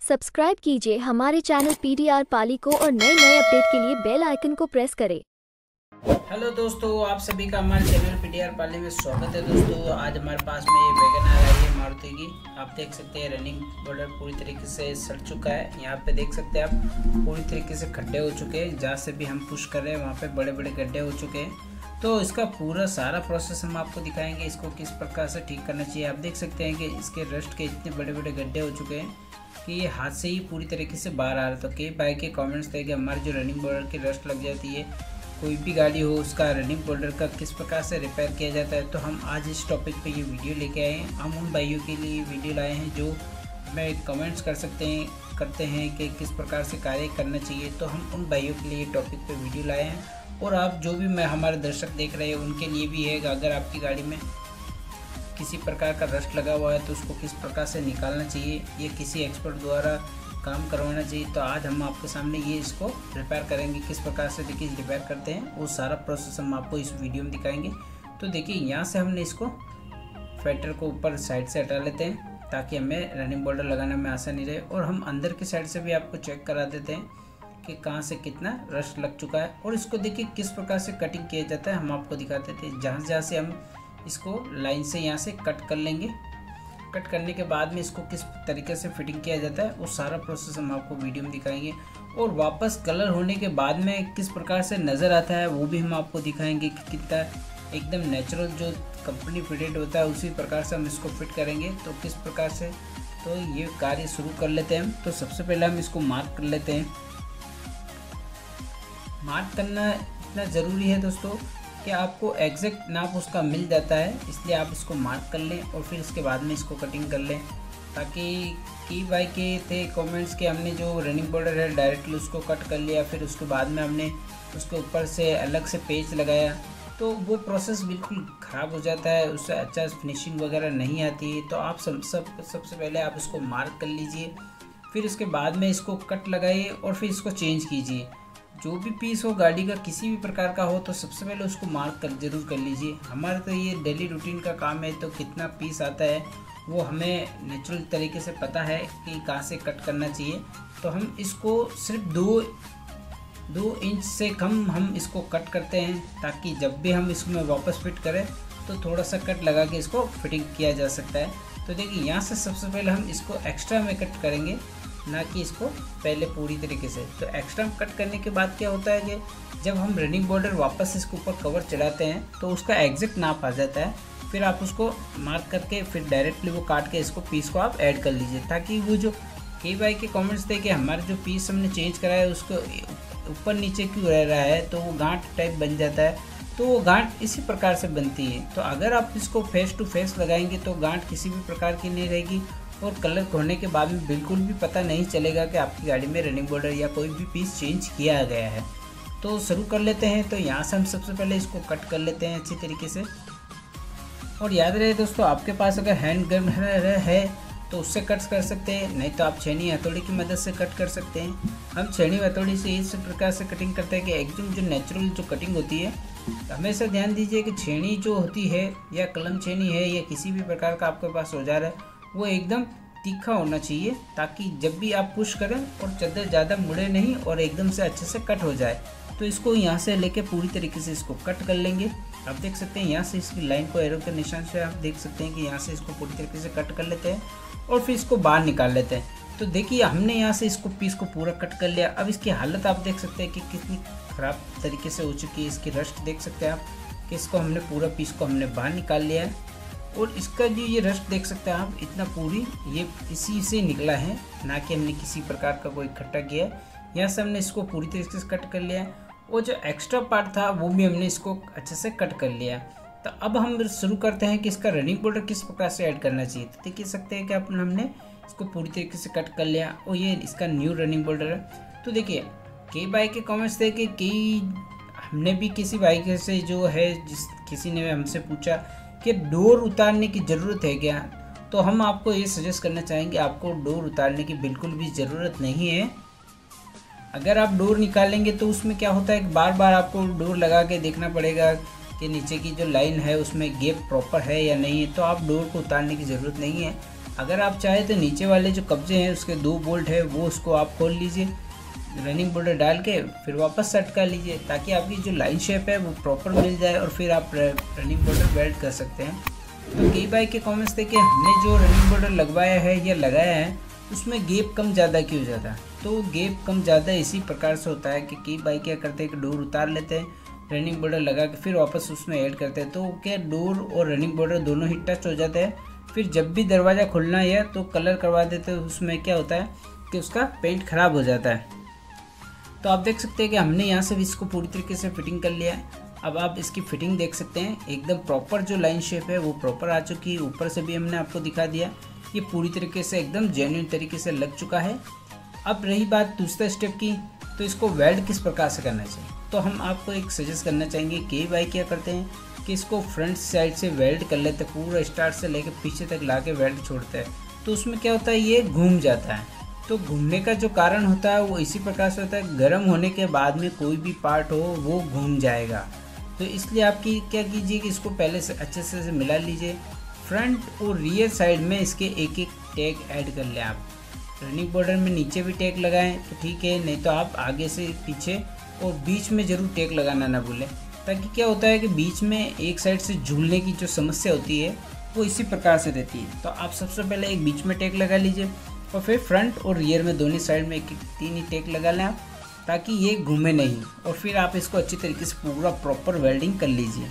Subscribe कीजिए हमारे channel PDR पाली को और नए नए अपडेट के लिए बेल आइकन को प्रेस करें। हेलो दोस्तों, आप सभी का हमारे चैनल पीडीआर पाली में स्वागत है। दोस्तों आज हमारे पास में ये वैगन आर आई है मारुति की। आप देख सकते हैं रनिंग बॉर्डर पूरी तरीके से सड़ चुका है। यहाँ पे देख सकते हैं आप पूरी तरीके से खड्डे हो चुके हैं। जहाँ से भी हम पुश कर रहे हैं वहाँ पे बड़े बड़े गड्ढे हो चुके हैं। तो इसका पूरा सारा प्रोसेस हम आपको दिखाएंगे, इसको किस प्रकार से ठीक करना चाहिए। आप देख सकते हैं कि इसके रस्ट के इतने बड़े बड़े गड्ढे हो चुके हैं कि ये हाथ से ही पूरी तरीके से बाहर आ रहा है। तो कई भाई के कमेंट्स थे कि हमारे जो रनिंग बॉर्डर की रस्ट लग जाती है, कोई भी गाड़ी हो उसका रनिंग बॉर्डर का किस प्रकार से रिपेयर किया जाता है। तो हम आज इस टॉपिक पे ये वीडियो लेके आए हैं। हम उन भाइयों के लिए वीडियो लाए हैं जो हमें कमेंट्स करते हैं कि किस प्रकार से कार्य करना चाहिए। तो हम उन भाइयों के लिए टॉपिक पे वीडियो लाए हैं। और आप जो भी हमारे दर्शक देख रहे हैं उनके लिए भी है कि अगर आपकी गाड़ी में किसी प्रकार का रस्ट लगा हुआ है तो उसको किस प्रकार से निकालना चाहिए, ये किसी एक्सपर्ट द्वारा काम करवाना चाहिए। तो आज हम आपके सामने ये इसको रिपेयर करेंगे, किस प्रकार से देखिए रिपेयर करते हैं वो सारा प्रोसेस हम आपको इस वीडियो में दिखाएंगे। तो देखिए यहाँ से हमने इसको फेडर को ऊपर साइड से हटा लेते हैं ताकि हमें रनिंग बॉर्डर लगाने में आसानी रहे। और हम अंदर की साइड से भी आपको चेक करा देते हैं कि कहाँ से कितना रस्ट लग चुका है। और इसको देखिए किस प्रकार से कटिंग किया जाता है हम आपको दिखाते थे। जहाँ से हम इसको लाइन से यहाँ से कट कर लेंगे। कट करने के बाद में इसको किस तरीके से फिटिंग किया जाता है वो सारा प्रोसेस हम आपको वीडियो में दिखाएंगे। और वापस कलर होने के बाद में किस प्रकार से नज़र आता है वो भी हम आपको दिखाएंगे कि कितना एकदम नेचुरल जो कंपनी फिटेड होता है उसी प्रकार से हम इसको फिट करेंगे। तो किस प्रकार से तो ये कार्य शुरू कर लेते हैं हम। तो सबसे पहले हम इसको मार्क कर लेते हैं। मार्क करना इतना ज़रूरी है दोस्तों कि आपको एग्जैक्ट नाप उसका मिल जाता है, इसलिए आप इसको मार्क कर लें और फिर इसके बाद में इसको कटिंग कर लें। ताकि कई भाई के थे कमेंट्स के हमने जो रनिंग बॉर्डर है डायरेक्टली उसको कट कर लिया, फिर उसके बाद में हमने उसके ऊपर से अलग से पेच लगाया, तो वो प्रोसेस बिल्कुल ख़राब हो जाता है, उससे अच्छा फिनिशिंग वगैरह नहीं आती है। तो आप सबसे पहले आप इसको मार्क कर लीजिए, फिर इसके बाद में इसको कट लगाइए और फिर इसको चेंज कीजिए। जो भी पीस हो गाड़ी का किसी भी प्रकार का हो तो सबसे पहले उसको मार्क कर जरूर कर लीजिए। हमारा तो ये डेली रूटीन का काम है, तो कितना पीस आता है वो हमें नेचुरल तरीके से पता है कि कहाँ से कट करना चाहिए। तो हम इसको सिर्फ 2 इंच से कम हम इसको कट करते हैं ताकि जब भी हम इसमें वापस फिट करें तो थोड़ा सा कट लगा के इसको फिटिंग किया जा सकता है। तो देखिए यहाँ से सबसे पहले हम इसको एक्स्ट्रा में कट करेंगे, ना कि इसको पहले पूरी तरीके से। तो एक्स्ट्रा कट करने के बाद क्या होता है कि जब हम रनिंग बॉर्डर वापस इसके ऊपर कवर चढ़ाते हैं तो उसका एग्जैक्ट नाप आ जाता है। फिर आप उसको मार्क करके फिर डायरेक्टली वो काट के इसको पीस को आप ऐड कर लीजिए, ताकि वो जो कई भाई के कमेंट्स थे कि हमारे जो पीस हमने चेंज करा है उसको ऊपर नीचे क्यों रह रहा है, तो वो गांठ टाइप बन जाता है। तो वो गांठ इसी प्रकार से बनती है। तो अगर आप इसको फेस टू फेस लगाएंगे तो गांठ किसी भी प्रकार की नहीं रहेगी और कलर होने के बाद में बिल्कुल भी पता नहीं चलेगा कि आपकी गाड़ी में रनिंग बॉर्डर या कोई भी पीस चेंज किया गया है। तो शुरू कर लेते हैं। तो यहाँ से हम सबसे पहले इसको कट कर लेते हैं अच्छी तरीके से। और याद रहे दोस्तों, आपके पास अगर हैंड गन है तो उससे कट कर सकते हैं, नहीं तो आप छेनी हथौड़ी की मदद से कट कर सकते हैं। हम छेनी हथौड़ी से इस प्रकार से कटिंग करते हैं कि एकदम जो नेचुरल जो कटिंग होती है। हमेशा ध्यान दीजिए कि छेनी जो होती है या कलम छेनी है या किसी भी प्रकार का आपके पास औजार है वो एकदम तीखा होना चाहिए, ताकि जब भी आप पुश करें और चद्दर ज़्यादा मुड़े नहीं और एकदम से अच्छे से कट हो जाए। तो इसको यहाँ से लेके पूरी तरीके से इसको कट कर लेंगे। आप देख सकते हैं यहाँ से इसकी लाइन को एरो के निशान से आप देख सकते हैं कि यहाँ से इसको पूरी तरीके से कट कर लेते हैं और फिर इसको बाहर निकाल लेते हैं। तो देखिए हमने यहाँ से इसको पीस को पूरा कट कर लिया। अब इसकी हालत आप देख सकते हैं कि कितनी ख़राब तरीके से हो चुकी है। इसकी रस्ट देख सकते हैं आप कि इसको हमने पूरा पीस को हमने बाहर निकाल लिया है। और इसका जो ये रस्ट देख सकते हैं आप इतना पूरी ये इसी से निकला है, ना कि हमने किसी प्रकार का कोई इकट्ठा किया है। यहाँ से हमने इसको पूरी तरीके से कट कर लिया है और जो एक्स्ट्रा पार्ट था वो भी हमने इसको अच्छे से कट कर लिया। तो अब हम शुरू करते हैं कि इसका रनिंग बॉर्डर किस प्रकार से ऐड करना चाहिए। तो देख सकते हैं कि हमने इसको पूरी तरीके से कट कर लिया और ये इसका न्यू रनिंग बॉर्डर है। तो देखिए कई भाई के कमेंट्स थे कि हमने भी किसी भाई के से जो है किसी ने हमसे पूछा कि डोर उतारने की ज़रूरत है क्या। तो हम आपको ये सजेस्ट करना चाहेंगे आपको डोर उतारने की बिल्कुल भी ज़रूरत नहीं है। अगर आप डोर निकालेंगे तो उसमें क्या होता है कि बार बार आपको डोर लगा के देखना पड़ेगा कि नीचे की जो लाइन है उसमें गैप प्रॉपर है या नहीं है। तो आप डोर को उतारने की ज़रूरत नहीं है। अगर आप चाहें तो नीचे वाले जो कब्जे हैं उसके 2 बोल्ट है वो उसको आप खोल लीजिए, रनिंग बॉर्डर डाल के फिर वापस सेट कर लीजिए, ताकि आपकी जो लाइन शेप है वो प्रॉपर मिल जाए और फिर आप रनिंग बॉर्डर वेल्ड कर सकते हैं। तो कई बाइक के कमेंट्स थे कि हमने जो रनिंग बॉर्डर लगवाया है या लगाया है उसमें गैप कम ज़्यादा क्यों हो जाता है। तो गैप कम ज़्यादा इसी प्रकार से होता है कि कई बाइक क्या करते हैं कि डोर उतार लेते हैं, रनिंग बॉर्डर लगा के फिर वापस उसमें ऐड करते हैं, तो क्या डोर और रनिंग बॉर्डर दोनों ही टच हो जाते हैं। फिर जब भी दरवाज़ा खुलना है तो कलर करवा देते हैं, उसमें क्या होता है कि उसका पेंट ख़राब हो जाता है। तो आप देख सकते हैं कि हमने यहाँ से भी इसको पूरी तरीके से फिटिंग कर लिया है। अब आप इसकी फिटिंग देख सकते हैं, एकदम प्रॉपर जो लाइन शेप है वो प्रॉपर आ चुकी है। ऊपर से भी हमने आपको दिखा दिया, ये पूरी तरीके से एकदम जेन्युइन तरीके से लग चुका है। अब रही बात दूसरे स्टेप की, तो इसको वेल्ड किस प्रकार से करना चाहिए। तो हम आपको एक सजेस्ट करना चाहेंगे, कई बाइक क्या करते हैं कि इसको फ्रंट साइड से वेल्ड कर लेते हैं, पूरा स्टार्ट से लेकर पीछे तक ला के वेल्ड छोड़ते हैं। तो उसमें क्या होता है, ये घूम जाता है। तो घूमने का जो कारण होता है वो इसी प्रकार से होता है, गर्म होने के बाद में कोई भी पार्ट हो वो घूम जाएगा। तो इसलिए आपकी क्या कीजिए कि इसको पहले से अच्छे से मिला लीजिए। फ्रंट और रियर साइड में इसके एक एक टैग ऐड कर लें। आप रनिंग बॉर्डर में नीचे भी टैग लगाएं तो ठीक है, नहीं तो आप आगे से पीछे और बीच में ज़रूर टैग लगाना ना भूलें, ताकि क्या होता है कि बीच में एक साइड से झूलने की जो समस्या होती है वो इसी प्रकार से रहती है। तो आप सबसे पहले एक बीच में टैग लगा लीजिए और फिर फ्रंट और रियर में दोनों साइड में एक 3 ही टैग लगा लें आप, ताकि ये घूमे नहीं। और फिर आप इसको अच्छी तरीके से पूरा प्रॉपर वेल्डिंग कर लीजिए।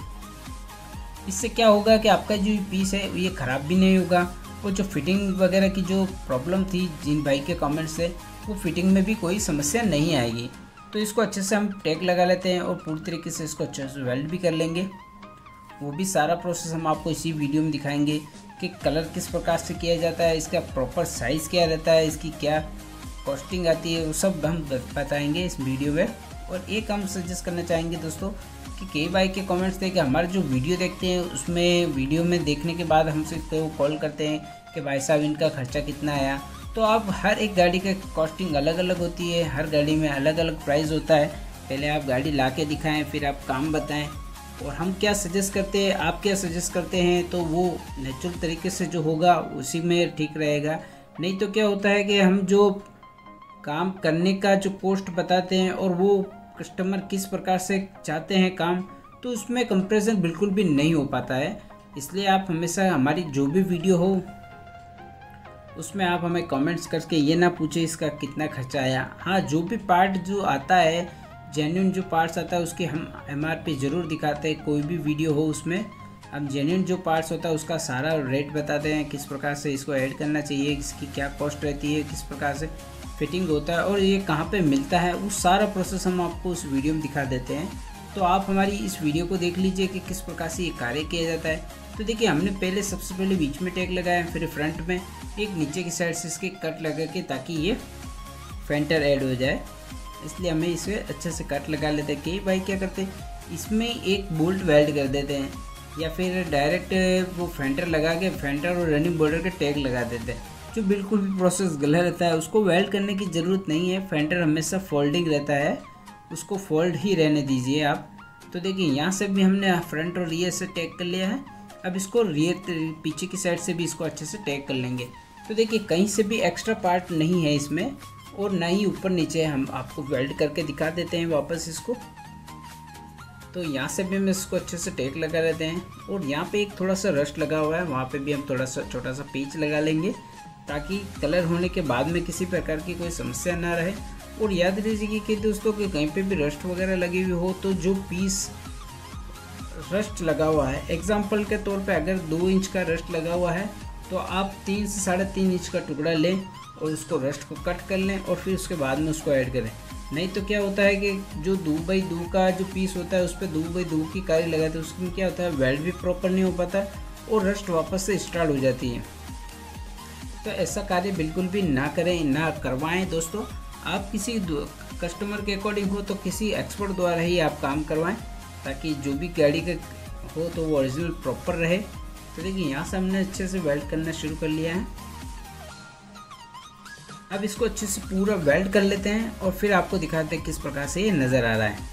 इससे क्या होगा कि आपका जो पीस है ये ख़राब भी नहीं होगा, और जो फिटिंग वगैरह की जो प्रॉब्लम थी जिन भाई के कमेंट से, वो फिटिंग में भी कोई समस्या नहीं आएगी। तो इसको अच्छे से हम टैग लगा लेते हैं और पूरी तरीके से इसको अच्छे से वेल्ड भी कर लेंगे। वो भी सारा प्रोसेस हम आपको इसी वीडियो में दिखाएंगे कि कलर किस प्रकार से किया जाता है, इसका प्रॉपर साइज़ क्या रहता है, इसकी क्या कॉस्टिंग आती है, वो सब हम बताएंगे इस वीडियो में। और एक हम सजेस्ट करना चाहेंगे दोस्तों कि कई बाइक के कमेंट्स थे कि हमारे जो वीडियो देखते हैं उसमें वीडियो में देखने के बाद हमसे तो कॉल करते हैं कि भाई साहब इनका खर्चा कितना आया। तो आप हर एक गाड़ी का कॉस्टिंग अलग अलग होती है, हर गाड़ी में अलग अलग प्राइस होता है। पहले आप गाड़ी ला के दिखाएँ, फिर आप काम बताएँ, और हम क्या सजेस्ट करते हैं, आप क्या सजेस्ट करते हैं, तो वो नेचुरल तरीके से जो होगा उसी में ठीक रहेगा। नहीं तो क्या होता है कि हम जो काम करने का जो पोस्ट बताते हैं और वो कस्टमर किस प्रकार से चाहते हैं काम, तो उसमें कंपैरिजन बिल्कुल भी नहीं हो पाता है। इसलिए आप हमेशा हमारी जो भी वीडियो हो उसमें आप हमें कमेंट्स करके ये ना पूछे इसका कितना खर्चा आया। हाँ, जो भी पार्ट जो आता है, जेन्युइन जो पार्ट्स आता है उसकी हम MRP ज़रूर दिखाते हैं। कोई भी वीडियो हो उसमें हम जेन्युइन जो पार्ट्स होता है उसका सारा रेट बताते हैं, किस प्रकार से इसको ऐड करना चाहिए, इसकी क्या कॉस्ट रहती है, किस प्रकार से फिटिंग होता है और ये कहाँ पे मिलता है, वो सारा प्रोसेस हम आपको उस वीडियो में दिखा देते हैं। तो आप हमारी इस वीडियो को देख लीजिए कि किस प्रकार से ये कार्य किया जाता है। तो देखिए, हमने पहले सबसे पहले बीच में टैग लगाया, फिर फ्रंट में एक नीचे की साइड से इसके कट लगा के, ताकि ये फेंटर ऐड हो जाए, इसलिए हमें इसे अच्छे से कट लगा लेते हैं। कई भाई क्या करते हैं, इसमें एक बोल्ट वेल्ड कर देते हैं या फिर डायरेक्ट वो फेंटर लगा के फेंटर और रनिंग बॉर्डर के टैग लगा देते हैं, जो बिल्कुल भी प्रोसेस गलत रहता है। उसको वेल्ड करने की ज़रूरत नहीं है। फेंटर हमेशा फोल्डिंग रहता है, उसको फोल्ड ही रहने दीजिए आप। तो देखिए, यहाँ से भी हमने फ्रंट और रियर से टैग कर लिया है। अब इसको रियर पीछे की साइड से भी इसको अच्छे से टैग कर लेंगे। तो देखिए, कहीं से भी एक्स्ट्रा पार्ट नहीं है इसमें, और ना ही ऊपर नीचे। हम आपको वेल्ड करके दिखा देते हैं वापस इसको। तो यहाँ से भी हम इसको अच्छे से टैग लगा लेते हैं, और यहाँ पे एक थोड़ा सा रस्ट लगा हुआ है, वहाँ पे भी हम थोड़ा सा छोटा सा पेच लगा लेंगे, ताकि कलर होने के बाद में किसी प्रकार की कोई समस्या ना रहे। और याद रखिए कि दोस्तों कि कहीं पे भी रस्ट वगैरह लगी हुई हो, तो जो पीस रस्ट लगा हुआ है, एग्जाम्पल के तौर पे अगर 2 इंच का रस्ट लगा हुआ है, तो आप 3 से 3.5 इंच का टुकड़ा लें और उसको रस्ट को कट कर लें, और फिर उसके बाद में उसको ऐड करें। नहीं तो क्या होता है कि जो 2x2 का जो पीस होता है उस पर 2x2 की कारी लगाते हैं, उसमें क्या होता है, वेल्ड भी प्रॉपर नहीं हो पाता और रस्ट वापस से स्टार्ट हो जाती है। तो ऐसा कार्य बिल्कुल भी ना करें, ना करवाएं दोस्तों। आप किसी कस्टमर के अकॉर्डिंग हो तो किसी एक्सपर्ट द्वारा ही आप काम करवाएं, ताकि जो भी गाड़ी का हो तो वो ओरिजिनल प्रॉपर रहे। तो देखिए, यहाँ से हमने अच्छे से वेल्ड करना शुरू कर लिया है। अब इसको अच्छे से पूरा वेल्ड कर लेते हैं और फिर आपको दिखाते हैं किस प्रकार से ये नज़र आ रहा है।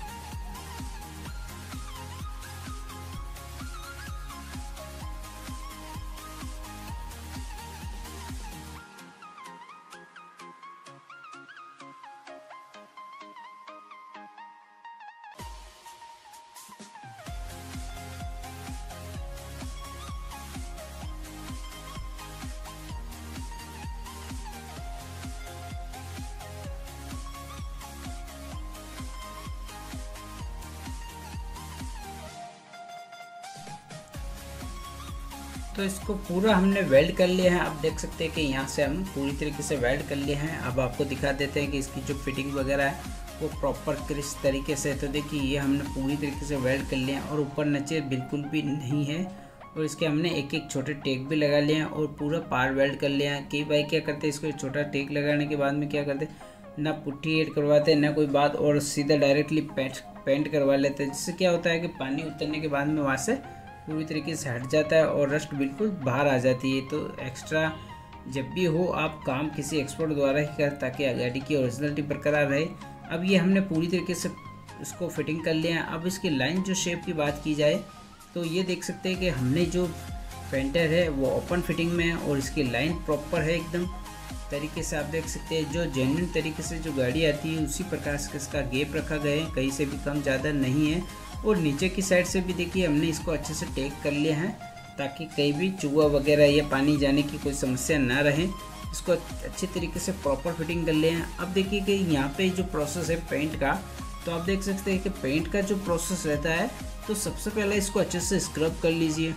तो इसको पूरा हमने वेल्ड कर लिया है। आप देख सकते हैं कि यहाँ से हम पूरी तरीके से वेल्ड कर लिए हैं। अब आपको दिखा देते हैं कि इसकी जो फिटिंग वगैरह है वो प्रॉपर किस तरीके से। तो देखिए ये हमने पूरी तरीके से वेल्ड कर लिया है और ऊपर नीचे बिल्कुल भी नहीं है। और इसके हमने एक एक छोटे टेक भी लगा लिए हैं और पूरा पार वेल्ड कर लिया है। कई भाई क्या करते हैं, इसको छोटा टेक लगाने के बाद में क्या करते हैं, ना पुट्टी ऐड करवाते हैं ना कोई बात, और सीधा डायरेक्टली पेंट करवा लेते हैं। जिससे क्या होता है कि पानी उतरने के बाद में वहाँ से पूरी तरीके से हट जाता है और रस्ट बिल्कुल बाहर आ जाती है। तो एक्स्ट्रा जब भी हो आप काम किसी एक्सपर्ट द्वारा ही करें ताकि गाड़ी की ओरिजिनलिटी बरकरार रहे। अब ये हमने पूरी तरीके से इसको फिटिंग कर लिया है। अब इसकी लाइन जो शेप की बात की जाए तो ये देख सकते हैं कि हमने जो फेंटर है वो ओपन फिटिंग में है और इसकी लाइन प्रॉपर है एकदम तरीके से। आप देख सकते हैं जो जेन्युइन तरीके से जो गाड़ी आती है उसी प्रकार से इसका गैप रखा गया है, कहीं से भी कम ज़्यादा नहीं है। और नीचे की साइड से भी देखिए हमने इसको अच्छे से टेक कर लिया है ताकि कहीं भी चूहा वगैरह या पानी जाने की कोई समस्या ना रहे। इसको अच्छे तरीके से प्रॉपर फिटिंग कर लिया है। अब देखिए कि यहाँ पे जो प्रोसेस है पेंट का, तो आप देख सकते हैं कि पेंट का जो प्रोसेस रहता है तो सबसे पहले इसको अच्छे से स्क्रब कर लीजिए,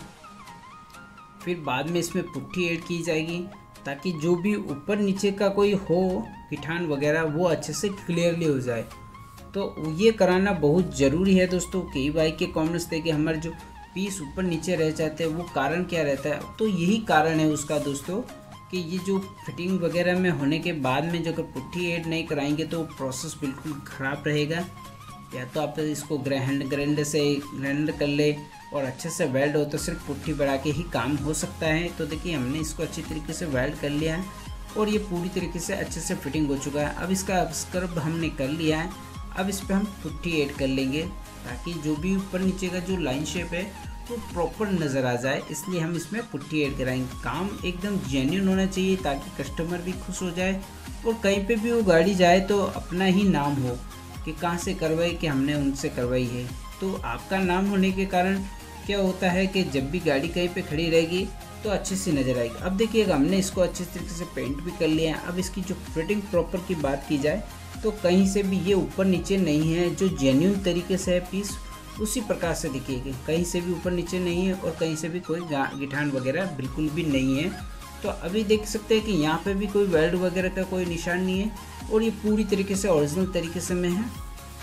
फिर बाद में इसमें पुट्टी ऐड की जाएगी ताकि जो भी ऊपर नीचे का कोई हो कीटाणु वगैरह वो अच्छे से क्लियरली हो जाए। तो ये कराना बहुत ज़रूरी है दोस्तों। कई भाई के कमेंट्स थे कि हमारे जो पीस ऊपर नीचे रह जाते हैं वो कारण क्या रहता है, तो यही कारण है उसका दोस्तों कि ये जो फिटिंग वगैरह में होने के बाद में जो अगर पुट्टी ऐड नहीं कराएंगे तो प्रोसेस बिल्कुल ख़राब रहेगा। या तो आप इसको ग्राइंडर से ग्राइंड कर ले और अच्छे से वेल्ड हो तो सिर्फ पुट्टी बढ़ा के ही काम हो सकता है। तो देखिए हमने इसको अच्छी तरीके से वेल्ड कर लिया है और ये पूरी तरीके से अच्छे से फिटिंग हो चुका है। अब इसका स्क्रब हमने कर लिया है। अब इस पर हम पुट्टी ऐड कर लेंगे ताकि जो भी ऊपर नीचे का जो लाइन शेप है वो प्रॉपर नज़र आ जाए, इसलिए हम इसमें पुट्टी ऐड कराएंगे। काम एकदम जेन्युइन होना चाहिए ताकि कस्टमर भी खुश हो जाए और कहीं पे भी वो गाड़ी जाए तो अपना ही नाम हो कि कहाँ से करवाई, कि हमने उनसे करवाई है। तो आपका नाम होने के कारण क्या होता है कि जब भी गाड़ी कहीं पे खड़ी रहेगी तो अच्छी सी नज़र आएगी। अब देखिए हमने इसको अच्छे तरीके से पेंट भी कर लिया है। अब इसकी जो फिटिंग प्रॉपर की बात की जाए तो कहीं से भी ये ऊपर नीचे नहीं है, जो जेन्युइन तरीके से है पीस उसी प्रकार से दिखेगी, कहीं से भी ऊपर नीचे नहीं है और कहीं से भी कोई गिठान वगैरह बिल्कुल भी नहीं है। तो अभी देख सकते हैं कि यहाँ पे भी कोई वेल्ड वगैरह का कोई निशान नहीं है और ये पूरी तरीके से ओरिजिनल तरीके से में है।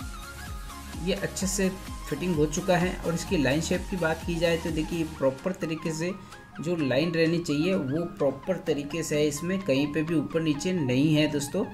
ये अच्छे से फिटिंग हो चुका है। और इसकी लाइन शेप की बात की जाए तो देखिए प्रॉपर तरीके से जो लाइन रहनी चाहिए वो प्रॉपर तरीके से है, इसमें कहीं पे भी ऊपर नीचे नहीं है दोस्तों।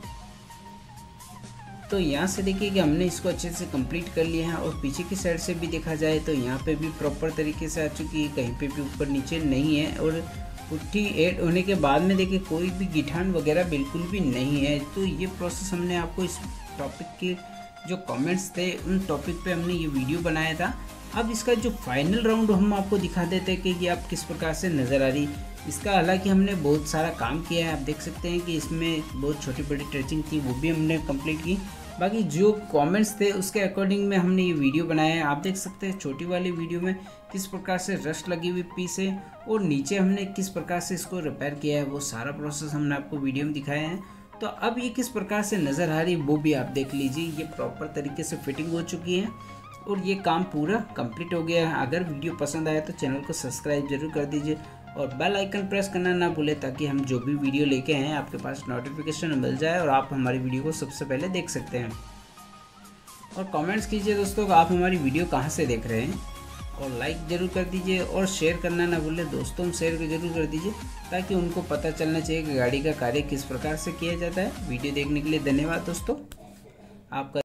तो यहाँ से देखिए कि हमने इसको अच्छे से कंप्लीट कर लिया है और पीछे की साइड से भी देखा जाए तो यहाँ पे भी प्रॉपर तरीके से आ चुकी है, कहीं पे भी ऊपर नीचे नहीं है। और पुट्टी ऐड होने के बाद में देखिए कोई भी गिठान वगैरह बिल्कुल भी नहीं है। तो ये प्रोसेस हमने आपको इस टॉपिक के जो कमेंट्स थे उन टॉपिक पे हमने ये वीडियो बनाया था। अब इसका जो फाइनल राउंड हम आपको दिखा देते हैं कि ये आप किस प्रकार से नज़र आ रही। इसका हालांकि हमने बहुत सारा काम किया है, आप देख सकते हैं कि इसमें बहुत छोटी बड़ी टचिंग थी वो भी हमने कंप्लीट की। बाकी जो कमेंट्स थे उसके अकॉर्डिंग में हमने ये वीडियो बनाया है। आप देख सकते हैं छोटी वाली वीडियो में किस प्रकार से रस्ट लगी हुई पीस है और नीचे हमने किस प्रकार से इसको रिपेयर किया है, वो सारा प्रोसेस हमने आपको वीडियो में दिखाया है। तो अब ये किस प्रकार से नज़र आ रही है वो भी आप देख लीजिए। ये प्रॉपर तरीके से फिटिंग हो चुकी है और ये काम पूरा कंप्लीट हो गया है। अगर वीडियो पसंद आया तो चैनल को सब्सक्राइब जरूर कर दीजिए और बेल आइकन प्रेस करना ना भूलें ताकि हम जो भी वीडियो लेके आए हैं आपके पास नोटिफिकेशन मिल जाए और आप हमारी वीडियो को सबसे पहले देख सकते हैं। और कमेंट्स कीजिए दोस्तों कि आप हमारी वीडियो कहाँ से देख रहे हैं और लाइक ज़रूर कर दीजिए और शेयर करना ना भूलें, दोस्तों में शेयर ज़रूर कर दीजिए ताकि उनको पता चलना चाहिए कि गाड़ी का कार्य किस प्रकार से किया जाता है। वीडियो देखने के लिए धन्यवाद दोस्तों। आपका